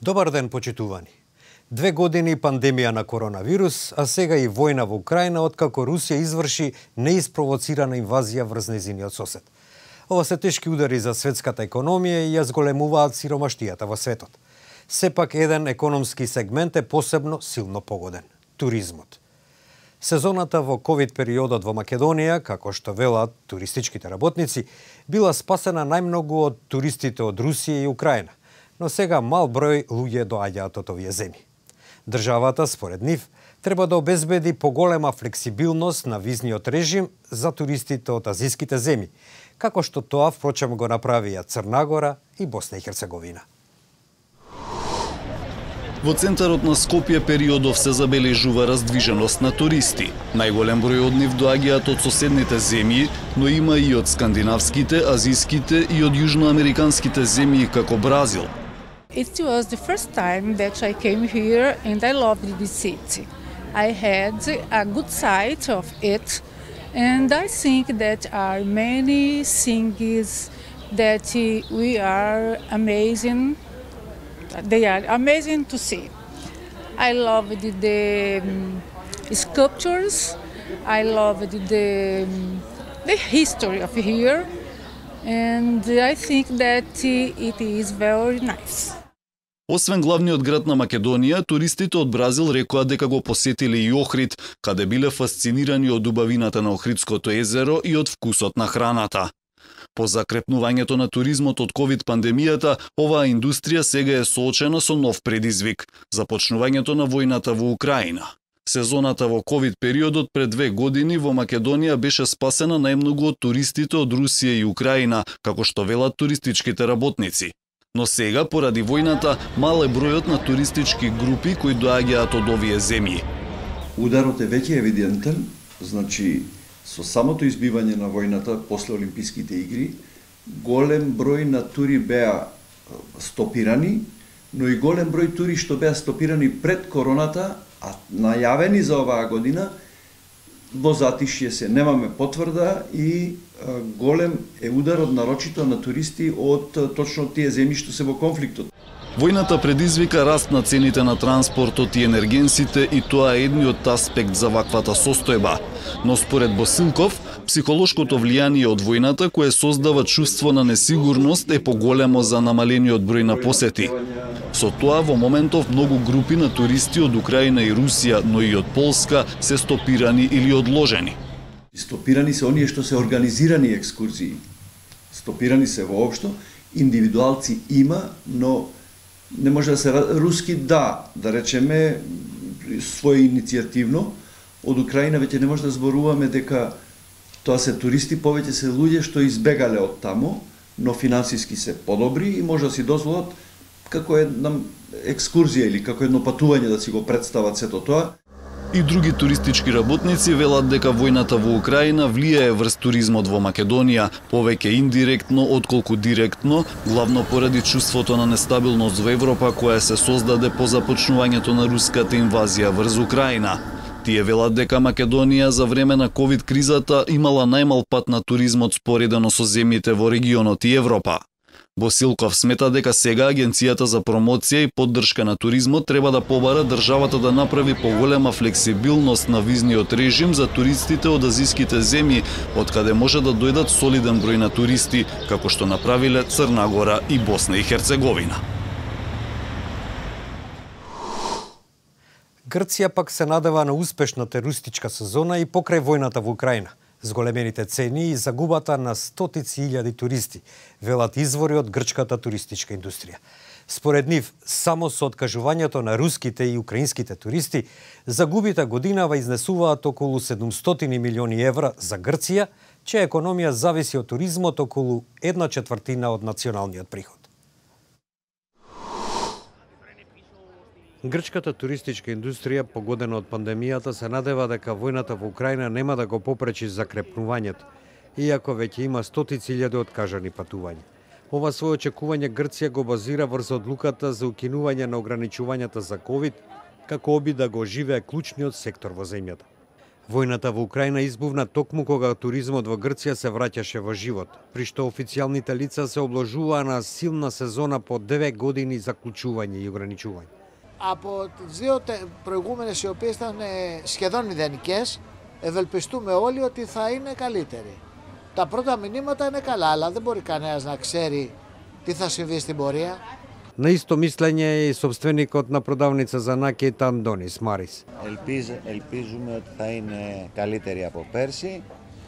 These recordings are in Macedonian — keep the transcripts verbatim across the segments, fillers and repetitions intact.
Добар ден, почитувани. Две години пандемија на коронавирус, а сега и војна во Украина, откако Русија изврши неиспровоцирана инвазија врз нејзиниот сосед. Ова се тешки удари за светската економија и ја зголемуваат сиромаштијата во светот. Сепак еден економски сегмент е посебно силно погоден – туризмот. Сезоната во ковид периодот во Македонија, како што велат туристичките работници, била спасена најмногу од туристите од Русија и Украина, но сега мал број луѓе доаѓаат од овие земји. Државата, според нив, треба да обезбеди поголема флексибилност на визниот режим за туристите од азиските земји, како што тоа впрочем го направија Црна Гора и Босна и Херцеговина. Во центарот на Скопје периодов се забележува раздвиженост на туристи. Најголем број од нив доаѓаат од соседните земји, но има и од скандинавските, азиските и од јужноамериканските земји како Бразил. It was the first time that I came here and I loved this city. I had a good sight of it and I think that are many things that we are amazing. They are amazing to see. I loved the um, sculptures, I loved the, um, the history of here, and I think that it is very nice. Освен главниот град на Македонија, туристите од Бразил рекоа дека го посетиле и Охрид, каде биле фасцинирани од убавината на Охридското езеро и од вкусот на храната. По закрепнувањето на туризмот од ковид пандемијата, оваа индустрија сега е соочена со нов предизвик – започнувањето на војната во Украина. Сезоната во ковид периодот пред две години во Македонија беше спасена најмногу од туристите од Русија и Украина, како што велат туристичките работници. Но сега, поради војната, мал е бројот на туристички групи кои доаѓаат од овие земји. Ударот е веќе евидентен, значи со самото избивање на војната после Олимписките игри, голем број на тури беа стопирани, но и голем број тури што беа стопирани пред короната, а најавени за оваа година, во затишје се, немаме потврда и голем е ударот нарочито на туристи од точно тие земји што се во конфликтот. Војната предизвика раст на цените на транспортот и енергенсите и тоа е едниот аспект за ваквата состојба. Но според Босилков, психолошкото влијание од војната кое создава чувство на несигурност е поголемо за намалениот број на посети. Со тоа во моментов многу групи на туристи од Украина и Русија, но и од Полска се стопирани или одложени. Стопирани се оние што се организирани екскурзии. Стопирани се воопшто, индивидуалци има, но не може да се руски да, да речеме свој иницијативно. Од Украина веќе не може да зборуваме дека тоа се туристи, повеќе се луѓе што избегале од тамо, но финансиски се подобри и може да си дозволат како една екскурзија или како едно патување да си го представат сето тоа. И други туристички работници велат дека војната во Украина влијае врз туризмот во Македонија, повеќе индиректно отколку директно, главно поради чувството на нестабилност во Европа која се создаде по започнувањето на руската инвазија врз Украина. Тие велат дека Македонија за време на ковид кризата имала најмал пат на туризмот споредено со земјите во регионот и Европа. Босилков смета дека сега Агенцијата за промоција и поддршка на туризмот треба да побара државата да направи поголема флексибилност на визниот режим за туристите од азиските земји, од каде може да дојдат солиден број на туристи, како што направиле Црна Гора и Босна и Херцеговина. Грција пак се надева на успешна туристичка сезона и покрај војната во Украина. Зголемените цени и загубата на стотици илјади туристи, велат извори од грчката туристичка индустрија. Според нив, само со откажувањето на руските и украинските туристи, загубите годинава изнесуваат околу седумстотини милиони евра за Грција, чија економија зависи од туризмот околу една четвртина од националниот приход. Грчката туристичка индустрија, погодена од пандемијата, се надева дека војната во Украина нема да го попречи закрепнувањето, иако веќе има стотици илјади откажани патувања. Ова своје очекување Грција го базира врз одлуката за укинување на ограничувањата за ковид, како обид да го оживее клучниот сектор во земјата. Војната во Украина избувна токму кога туризмот во Грција се враќаше во живот, при што официјалните лица се обложуваа на силна сезона по девет години заклучување и ограничување. Από τις δύο προηγούμενες οι οποίες ήταν σχεδόν μηδενικές, ευελπιστούμε όλοι ότι θα είναι καλύτεροι. Τα πρώτα μηνύματα είναι καλά, αλλά δεν μπορεί κανένας να ξέρει τι θα συμβεί στην πορεία. На исто мислење е и собственикот на продавница за накет Андонис Марис. Ελπίζ, ελπίζουμε ότι θα είναι καλύτεροι από πέρσι.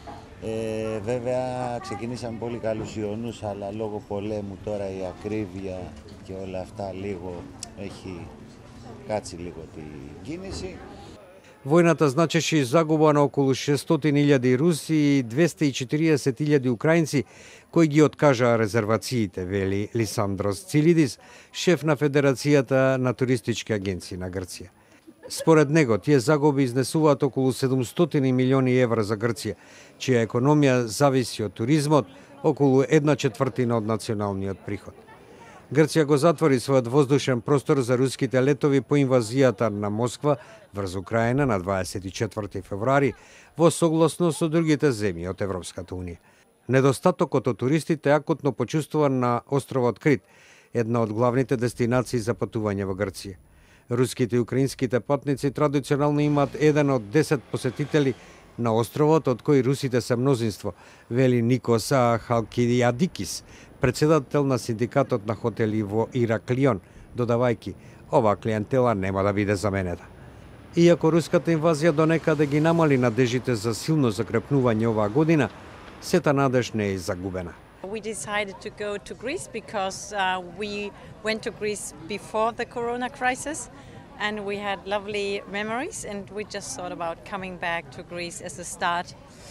Ε, βέβαια ξεκινήσαμε πολύ καλούς Ιωνούς, αλλά λόγω πολέμου τώρα η ακρίβεια και όλα αυτά λίγο έχει κάτσει λίγο την κίνηση. Војната значеше загуба на околу шестстотини илјади руси и двесте и четириесет илјади украинци кои ги откажаа резервациите, вели Лисандрос Цилидис, шеф на Федерацијата на туристички агенции на Грција. Според него, тие загуби изнесуваат околу седумстотини милиони евра за Грција, чија економија зависи од туризмот, околу една четвртина од националниот приход. Грција го затвори својот воздушен простор за руските летови по инвазијата на Москва врз Украина на дваесет и четврти февруари во согласност со другите земји од Европската унија. Недостатокот од туристите акутно почувствуван на островот Крит, една од главните дестинации за патување во Грција. Руските и украинските патници традиционално имаат еден од десет посетители на островот, од кои русите се мнозинство, вели Никос Халкидиадикис, председател на синдикатот на хотели во Ираклион, додавајќи, оваа клиентела нема да биде заменета. Иако руската инвазија донекаде ги намали надежите за силно закрепнување оваа година, сета надеж не е загубена. We decided to go to Greece because uh, we went to Greece before the corona crisis and we had lovely memories and we just thought about coming back to Greece as a start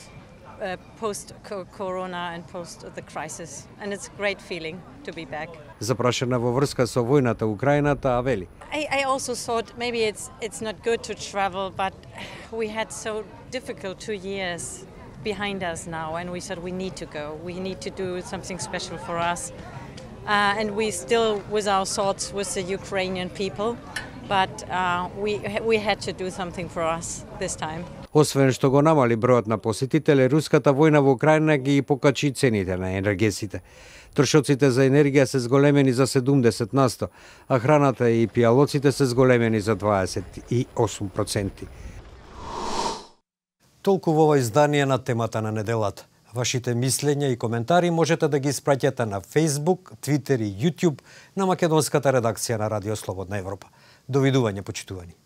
uh, post-corona and post the crisis. And it's a great feeling to be back. Запрашена во врска со војната Украината, вели. I, I also thought maybe it's, it's not good to travel, but we had so difficult two years behind us now, and we said we need to go. We need to do something special for us. Uh, and we still, with our thoughts, with the Ukrainian people, but uh, we, we had to do something for us this time. Освен што го намали бројот на посетители, руската војна во Украина ги покачи цените на енергесите. Трошоците за енергија се зголемени за седумдесет на сто, а храната и пијалоците се зголемени за дваесет и осум проценти. Толку во ова издание на темата на неделата. Вашите мислења и коментари можете да ги испраќате на Facebook, Twitter и YouTube на македонската редакција на Радио Слободна Европа. Довидување, почитувани.